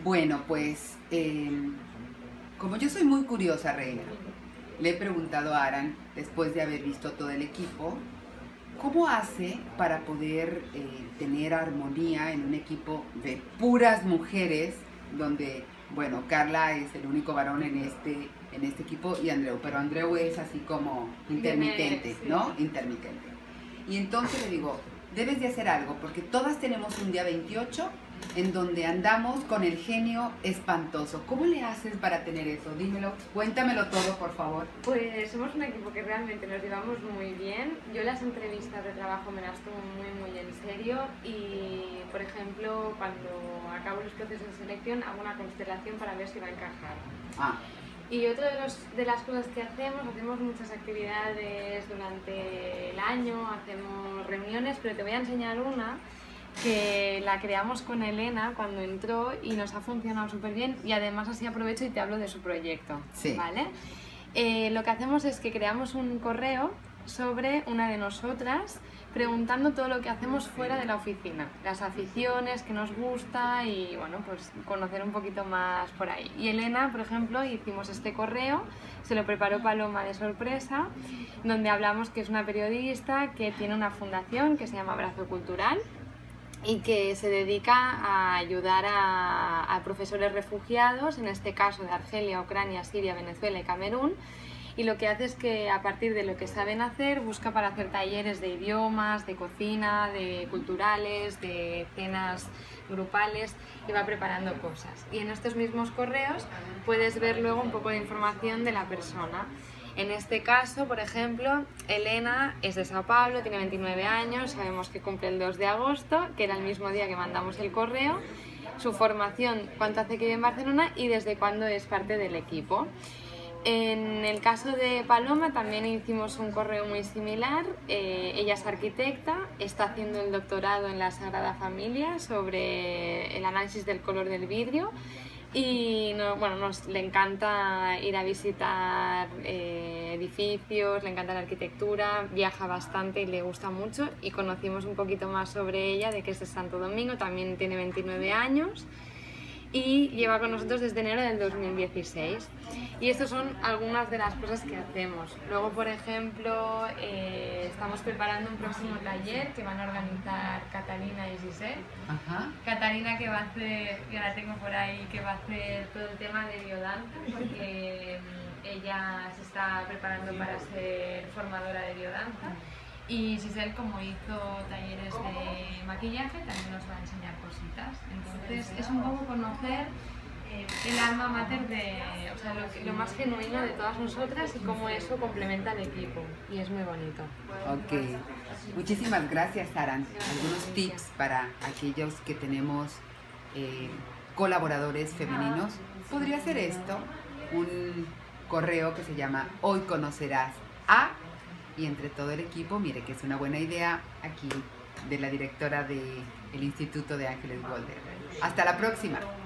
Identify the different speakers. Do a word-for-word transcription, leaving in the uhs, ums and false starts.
Speaker 1: Bueno, pues eh, como yo soy muy curiosa, Reina, le he preguntado a Aran, después de haber visto todo el equipo, ¿cómo hace para poder eh, tener armonía en un equipo de puras mujeres, donde, bueno, Carla es el único varón en este, en este equipo y Andreu, pero Andreu es así como intermitente, ¿no? Intermitente. Y entonces le digo, debes de hacer algo, porque todas tenemos un día veintiocho en donde andamos con el genio espantoso. ¿Cómo le haces para tener eso? Dímelo, cuéntamelo todo, por favor.
Speaker 2: Pues somos un equipo que realmente nos llevamos muy bien. Yo las entrevistas de trabajo me las tomo muy muy en serio y, por ejemplo, cuando acabo los procesos de selección hago una constelación para ver si va a encajar.
Speaker 1: Ah.
Speaker 2: Y otra de, los, de las cosas que hacemos, hacemos muchas actividades durante el año, hacemos reuniones, pero te voy a enseñar una que la creamos con Elena cuando entró y nos ha funcionado súper bien, y además así aprovecho y te hablo de su proyecto.
Speaker 1: Sí.
Speaker 2: ¿Vale? Eh, lo que hacemos es que creamos un correo sobre una de nosotras preguntando todo lo que hacemos fuera de la oficina, las aficiones que nos gusta y bueno, pues conocer un poquito más por ahí. Y Elena, por ejemplo, hicimos este correo, se lo preparó Paloma de sorpresa, donde hablamos que es una periodista que tiene una fundación que se llama Abrazo Cultural y que se dedica a ayudar a, a profesores refugiados, en este caso de Argelia, Ucrania, Siria, Venezuela y Camerún. Y lo que hace es que a partir de lo que saben hacer, busca para hacer talleres de idiomas, de cocina, de culturales, de cenas grupales, y va preparando cosas. Y en estos mismos correos puedes ver luego un poco de información de la persona. En este caso, por ejemplo, Elena es de Sao Paulo, tiene veintinueve años, sabemos que cumple el dos de agosto, que era el mismo día que mandamos el correo, su formación, cuánto hace que vive en Barcelona y desde cuándo es parte del equipo. En el caso de Paloma también hicimos un correo muy similar. Eh, ella es arquitecta, está haciendo el doctorado en la Sagrada Familia sobre el análisis del color del vidrio y no, bueno, nos le encanta ir a visitar eh, edificios, le encanta la arquitectura, viaja bastante y le gusta mucho, y conocimos un poquito más sobre ella, de que es de Santo Domingo, también tiene veintinueve años y lleva con nosotros desde enero del dos mil dieciséis. Y estas son algunas de las cosas que hacemos. Luego, por ejemplo, eh, estamos preparando un próximo taller que van a organizar Catalina y Giselle.
Speaker 1: Ajá.
Speaker 2: Catalina, que va a hacer, yo la tengo por ahí, que va a hacer todo el tema de biodanza, porque ella se está preparando para ser formadora de biodanza. Y Giselle, como hizo talleres de maquillaje, también nos va a enseñar cositas. Entonces es un poco conocer eh, el alma mater de, o sea, lo, lo más genuino de todas nosotras y cómo eso complementa al equipo. Y es muy bonito.
Speaker 1: Ok. Muchísimas gracias, Aran. Algunos tips para aquellos que tenemos eh, colaboradores femeninos. Podría ser esto, un correo que se llama Hoy conocerás a... Y entre todo el equipo, mire que es una buena idea aquí de la directora del Instituto de Ángeles Golder. Hasta la próxima.